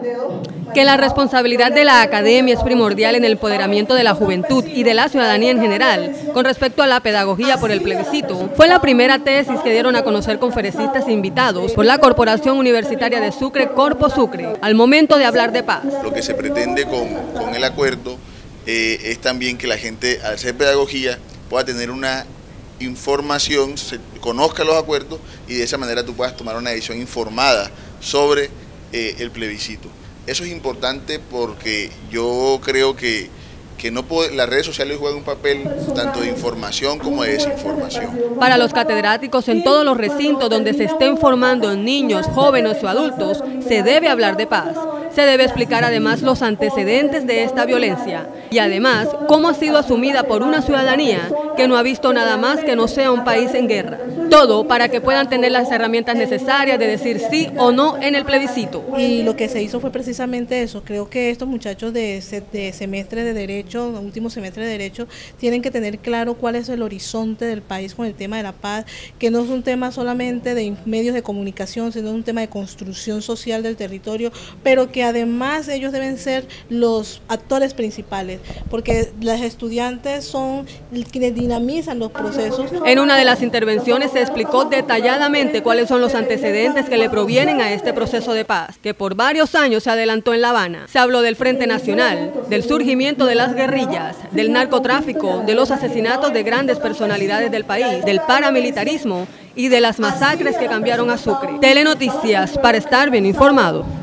Que la responsabilidad de la academia es primordial en el empoderamiento de la juventud y de la ciudadanía en general con respecto a la pedagogía por el plebiscito fue la primera tesis que dieron a conocer conferencistas invitados por la Corporación Universitaria de Sucre, Corpo Sucre, al momento de hablar de paz. Lo que se pretende con el acuerdo es también que la gente, al hacer pedagogía, pueda tener una información, conozca los acuerdos y de esa manera tú puedas tomar una decisión informada sobre el plebiscito. Eso es importante porque yo creo que las redes sociales juegan un papel tanto de información como de desinformación. Para los catedráticos en todos los recintos donde se estén formando niños, jóvenes o adultos, se debe hablar de paz. Se debe explicar además los antecedentes de esta violencia y además cómo ha sido asumida por una ciudadanía que no ha visto nada más que no sea un país en guerra. Todo para que puedan tener las herramientas necesarias de decir sí o no en el plebiscito. Y lo que se hizo fue precisamente eso. Creo que estos muchachos de semestre de Derecho, último semestre de Derecho, tienen que tener claro cuál es el horizonte del país con el tema de la paz, que no es un tema solamente de medios de comunicación, sino un tema de construcción social del territorio, pero que además ellos deben ser los actores principales, porque los estudiantes son quienes dinamizan los procesos. En una de las intervenciones se explicó detalladamente cuáles son los antecedentes que le provienen a este proceso de paz, que por varios años se adelantó en La Habana. Se habló del Frente Nacional, del surgimiento de las guerrillas, del narcotráfico, de los asesinatos de grandes personalidades del país, del paramilitarismo y de las masacres que cambiaron a Sucre. Telenoticias, para estar bien informado.